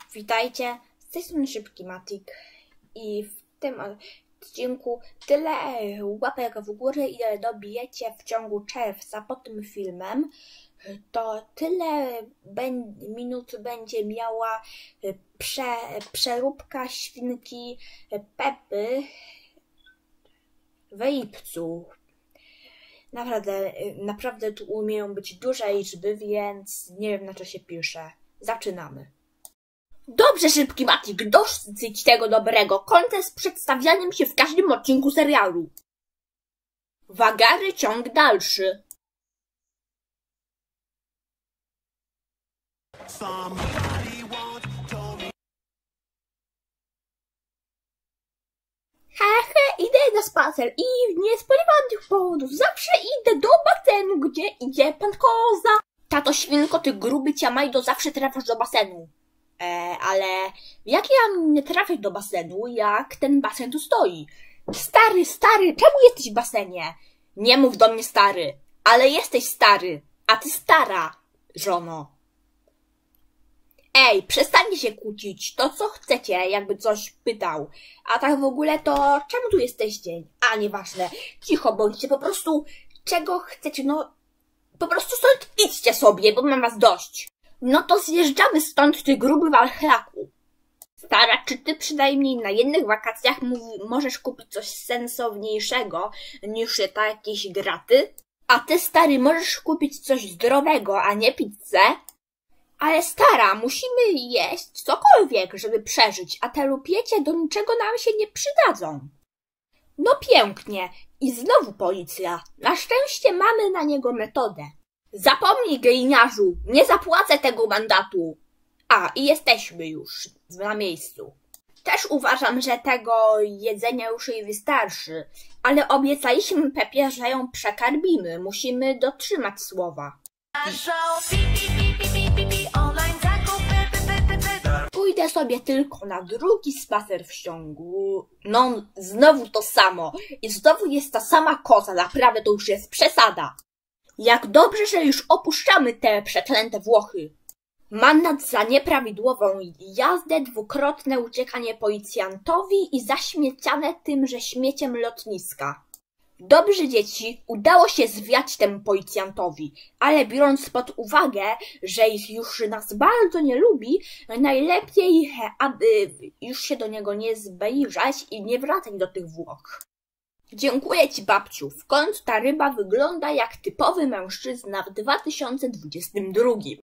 Witajcie, z tej strony Szybki Matik i w tym odcinku tyle łapek w górę, ile dobijecie w ciągu czerwca pod tym filmem, to tyle minut będzie miała przeróbka świnki Pepy w lipcu. Naprawdę tu umieją być duże liczby, więc nie wiem, na co się pisze. Zaczynamy. Dobrze, Szybki Matik, dosyć tego dobrego. Kończę z przedstawianiem się w każdym odcinku serialu. Wagary ciąg dalszy. Idę na spacer i nie spodziewałam tych powodów. Zawsze idę do basenu, gdzie idzie pan koza. Tato świnko, ty gruby ciamajdo, zawsze trafiasz do basenu. Ale jak ja nie trafię do basenu, jak ten basen tu stoi? Stary, czemu jesteś w basenie? Nie mów do mnie stary, ale jesteś stary, a ty stara, żono. Ej, przestańcie się kłócić, to co chcecie, jakby coś pytał. A tak w ogóle to czemu tu jesteście? A nieważne, cicho bądźcie, po prostu czego chcecie, no po prostu stąd idźcie sobie, bo mam was dość. No to zjeżdżamy stąd, ty gruby walchlaku. Stara, czy ty przynajmniej na jednych wakacjach możesz kupić coś sensowniejszego niż jakieś graty? A ty, stary, możesz kupić coś zdrowego, a nie pizzę? Ale stara, musimy jeść cokolwiek, żeby przeżyć, a te rupiecie do niczego nam się nie przydadzą. No pięknie. I znowu policja. Na szczęście mamy na niego metodę. Zapomnij, gliniarzu, nie zapłacę tego mandatu. A, i jesteśmy już na miejscu. Też uważam, że tego jedzenia już jej wystarczy, ale obiecaliśmy Pepie, że ją przekarmimy. Musimy dotrzymać słowa. Pójdę sobie tylko na drugi spacer w ciągu. No, znowu to samo. I znowu jest ta sama koza. Naprawdę to już jest przesada. Jak dobrze, że już opuszczamy te przeklęte Włochy. Mandat za nieprawidłową jazdę, dwukrotne uciekanie policjantowi i zaśmieciane tymże śmieciem lotniska. Dobrze, dzieci, udało się zwiać temu policjantowi, ale biorąc pod uwagę, że ich już nas bardzo nie lubi, najlepiej, aby już się do niego nie zbliżać i nie wracać do tych Włoch. Dziękuję ci, babciu. W końcu ta ryba wygląda jak typowy mężczyzna w 2022.